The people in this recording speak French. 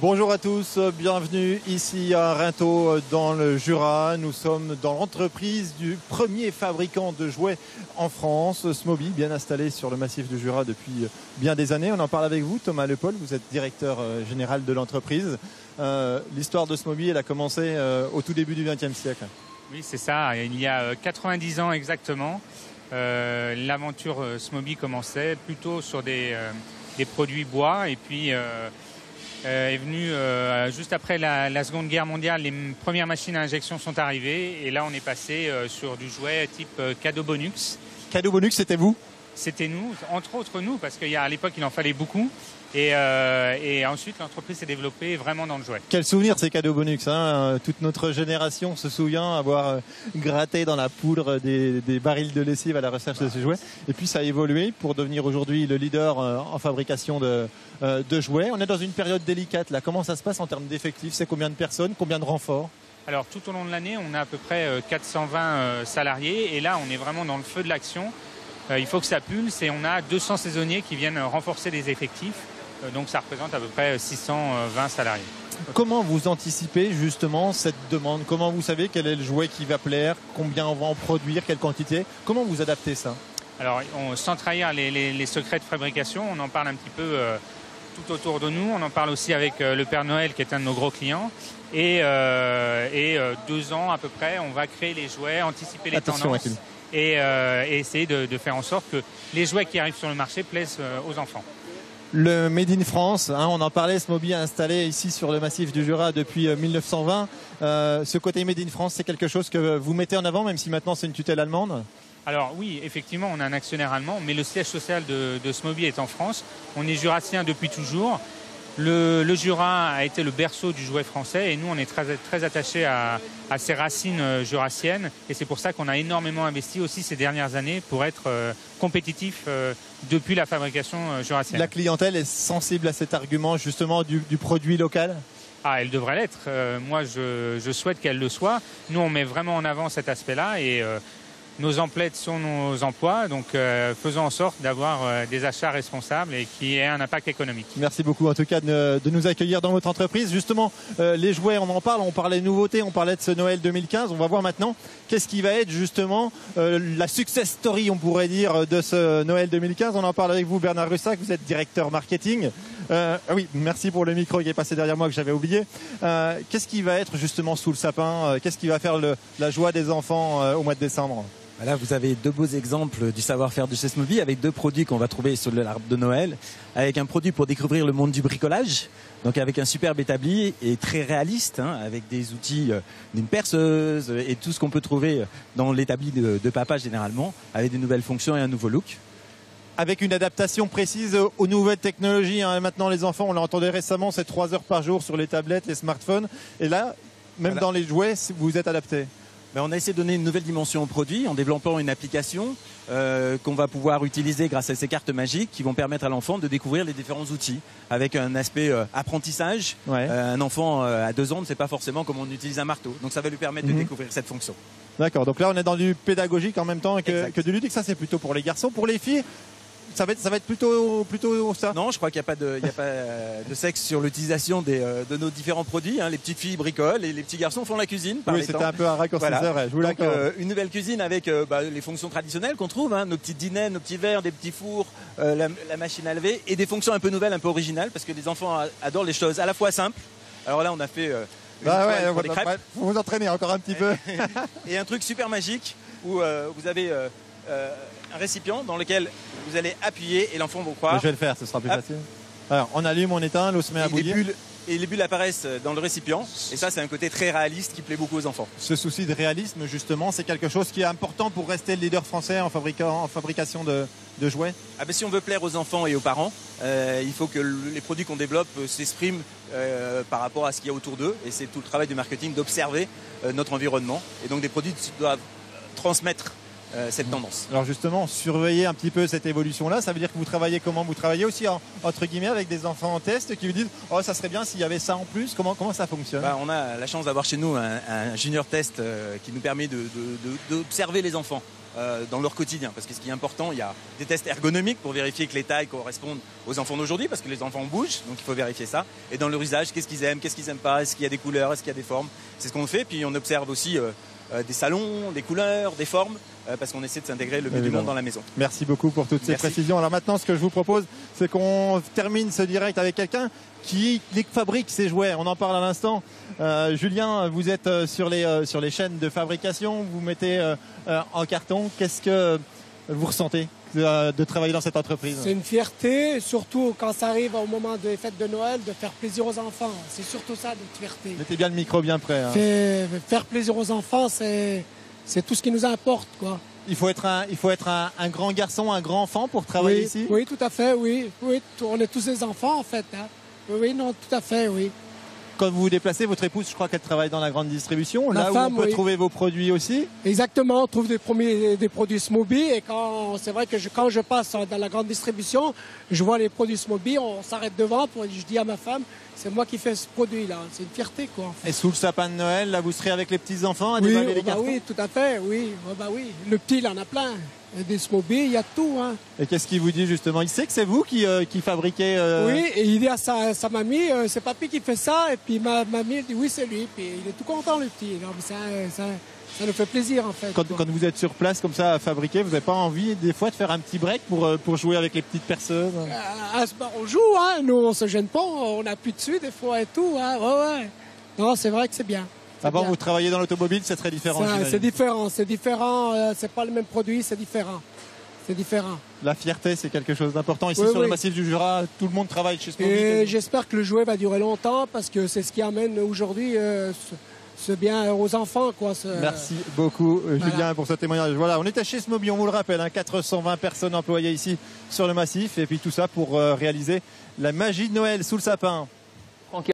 Bonjour à tous, bienvenue ici à Rinthaux dans le Jura. Nous sommes dans l'entreprise du premier fabricant de jouets en France, Smoby, bien installé sur le massif du Jura depuis bien des années. On en parle avec vous, Thomas Lepaul, vous êtes directeur général de l'entreprise. L'histoire de Smoby, elle a commencé au tout début du XXe siècle. Oui, c'est ça, il y a 90 ans exactement. L'aventure Smoby commençait plutôt sur des produits bois et puis est venu juste après la Seconde Guerre mondiale, les premières machines à injection sont arrivées et là on est passé sur du jouet type Cadeau Bonux. Cadeau Bonux, c'était vous? C'était nous, entre autres nous, parce qu'à l'époque il en fallait beaucoup. Et ensuite, l'entreprise s'est développée vraiment dans le jouet. Quel souvenir ces cadeaux Bonux, hein. Toute notre génération se souvient avoir gratté dans la poudre des barils de lessive à la recherche de ces jouets. Et puis ça a évolué pour devenir aujourd'hui le leader en fabrication de jouets. On est dans une période délicate là. Comment ça se passe en termes d'effectifs? C'est combien de personnes? Combien de renforts? Alors tout au long de l'année, on a à peu près 420 salariés. Et là, on est vraiment dans le feu de l'action. Il faut que ça pulse et on a 200 saisonniers qui viennent renforcer les effectifs. Donc ça représente à peu près 620 salariés. Comment vous anticipez justement cette demande? Comment vous savez quel est le jouet qui va plaire? Combien on va en produire? Quelle quantité? Comment vous adaptez ça? Alors sans trahir les secrets de fabrication, on en parle un petit peu tout autour de nous. On en parle aussi avec le Père Noël qui est un de nos gros clients. Et 2 ans à peu près, on va créer les jouets, anticiper les tendances et essayer de faire en sorte que les jouets qui arrivent sur le marché plaisent aux enfants. Le Made in France, hein, on en parlait, Smoby installé ici sur le massif du Jura depuis 1920. Ce côté Made in France, c'est quelque chose que vous mettez en avant, même si maintenant c'est une tutelle allemande? Alors oui, effectivement, on a un actionnaire allemand, mais le siège social de Smoby est en France. On est jurassien depuis toujours. Le Jura a été le berceau du jouet français et nous, on est très attachés à ces racines jurassiennes. Et c'est pour ça qu'on a énormément investi aussi ces dernières années pour être compétitif depuis la fabrication jurassienne. La clientèle est sensible à cet argument justement du produit local? Ah, elle devrait l'être. Moi, je souhaite qu'elle le soit. Nous, on met vraiment en avant cet aspect-là et nos emplettes sont nos emplois, donc faisons en sorte d'avoir des achats responsables et qui aient un impact économique. Merci beaucoup en tout cas de nous accueillir dans votre entreprise. Justement, les jouets, on en parle, on parlait de nouveautés, on parlait de ce Noël 2015. On va voir maintenant qu'est-ce qui va être justement la success story, on pourrait dire, de ce Noël 2015. On en parle avec vous, Bernard Russac, vous êtes directeur marketing. Oui, merci pour le micro qui est passé derrière moi que j'avais oublié. Qu'est-ce qui va être justement sous le sapin? Qu'est-ce qui va faire la joie des enfants au mois de décembre? Là, vous avez 2 beaux exemples du savoir-faire de chez Smoby avec 2 produits qu'on va trouver sur l'arbre de Noël. Avec un produit pour découvrir le monde du bricolage, donc avec un superbe établi et très réaliste, hein, avec des outils d'une perceuse et tout ce qu'on peut trouver dans l'établi de papa généralement, avec de nouvelles fonctions et un nouveau look. Avec une adaptation précise aux nouvelles technologies. Hein. Maintenant, les enfants, on l'entendait récemment, c'est 3 heures par jour sur les tablettes, les smartphones. Et là, même dans les jouets, vous êtes adapté. On a essayé de donner une nouvelle dimension au produit en développant une application qu'on va pouvoir utiliser grâce à ces cartes magiques qui vont permettre à l'enfant de découvrir les différents outils avec un aspect apprentissage. Ouais. Un enfant à 2 ans ne sait pas forcément comment on utilise un marteau. Donc ça va lui permettre de découvrir cette fonction. D'accord, donc là on est dans du pédagogique en même temps que du ludique. Ça c'est plutôt pour les garçons. Pour les filles, ça va être plutôt ça? Non, je crois qu'il n'y a pas de sexe sur l'utilisation de nos différents produits. Hein. Les petites filles bricolent et les petits garçons font la cuisine. Oui, c'était un peu un raccourci, c'est vrai. Je vous l'accorde. Une nouvelle cuisine avec les fonctions traditionnelles qu'on trouve, hein, nos petites dinettes, nos petits verres, des petits fours, la machine à laver et des fonctions un peu nouvelles, un peu originales parce que les enfants adorent les choses à la fois simples. Alors là, on a fait pour les crêpes. Faut vous entraîner encore un petit peu. Et un truc super magique où vous avez un récipient dans lequel vous allez appuyer et l'enfant va croire. Je vais le faire, ce sera plus facile. Alors, on allume, on éteint, l'eau se met à bouillir. Et les bulles apparaissent dans le récipient. Et ça, c'est un côté très réaliste qui plaît beaucoup aux enfants. Ce souci de réalisme, justement, c'est quelque chose qui est important pour rester le leader français en fabrication de jouets. Si on veut plaire aux enfants et aux parents, il faut que les produits qu'on développe s'expriment par rapport à ce qu'il y a autour d'eux. Et c'est tout le travail du marketing d'observer notre environnement. Et donc, des produits doivent transmettre cette tendance. Alors justement, surveiller un petit peu cette évolution-là, ça veut dire que vous travaillez comment? Vous travaillez aussi entre guillemets avec des enfants en test qui vous disent « Oh, ça serait bien s'il y avait ça en plus ». Comment ça fonctionne? On a la chance d'avoir chez nous un junior test qui nous permet d'observer les enfants dans leur quotidien. Parce que ce qui est important, il y a des tests ergonomiques pour vérifier que les tailles correspondent aux enfants d'aujourd'hui, parce que les enfants bougent, donc il faut vérifier ça. Et dans leur usage, qu'est-ce qu'ils aiment, qu'est-ce qu'ils n'aiment pas, est-ce qu'il y a des couleurs, est-ce qu'il y a des formes. C'est ce qu'on fait. Puis on observe aussi des salons, des couleurs, des formes, parce qu'on essaie de s'intégrer le mieux du monde dans la maison. Merci beaucoup pour toutes ces précisions. Alors maintenant, ce que je vous propose, c'est qu'on termine ce direct avec quelqu'un qui fabrique ces jouets. On en parle à l'instant. Julien, vous êtes sur les chaînes de fabrication, vous mettez en carton. Qu'est-ce que vous ressentez de travailler dans cette entreprise? C'est une fierté, surtout quand ça arrive au moment des fêtes de Noël, de faire plaisir aux enfants. C'est surtout ça, notre fierté. Mettez bien le micro bien près. Hein. Faire plaisir aux enfants, c'est tout ce qui nous importe, quoi. Il faut être un grand garçon, un grand enfant pour travailler ici? Oui, tout à fait, oui. On est tous des enfants, en fait. Hein. Oui, non, tout à fait, oui. Quand vous vous déplacez, votre épouse, je crois qu'elle travaille dans la grande distribution, là où on peut trouver vos produits aussi? Exactement, on trouve des produits Smoby, et c'est vrai que quand je passe dans la grande distribution, je vois les produits Smoby, on s'arrête devant, je dis à ma femme, c'est moi qui fais ce produit-là. C'est une fierté, quoi. En fait. Et sous le sapin de Noël, là, vous serez avec les petits-enfants à déballer les cartons? Oui, tout à fait, oui. Oui. Le petit, il en a plein. Des Smoby, il y a tout. Hein. Et qu'est-ce qu'il vous dit justement? Il sait que c'est vous qui fabriquez... Oui, et il dit à sa mamie, c'est papy qui fait ça, et puis ma mamie elle dit oui, c'est lui. Puis il est tout content, le petit. Alors, ça nous fait plaisir, en fait. Quand vous êtes sur place comme ça à fabriquer, vous n'avez pas envie des fois de faire un petit break pour jouer avec les petites perceuses? On joue, hein. Nous on se gêne pas, on appuie dessus des fois et tout. Hein. Ouais. Non, c'est vrai que c'est bien. Avant, vous travaillez dans l'automobile, c'est très différent. C'est différent, c'est pas le même produit, c'est différent. C'est différent. La fierté, c'est quelque chose d'important. Ici, sur le massif du Jura, tout le monde travaille chez Smoby. Et j'espère que le jouet va durer longtemps, parce que c'est ce qui amène aujourd'hui ce bien aux enfants, quoi. Merci beaucoup, Julien, pour ce témoignage. Voilà, on était chez Smoby, on vous le rappelle, hein, 420 personnes employées ici sur le massif, et puis tout ça pour réaliser la magie de Noël sous le sapin.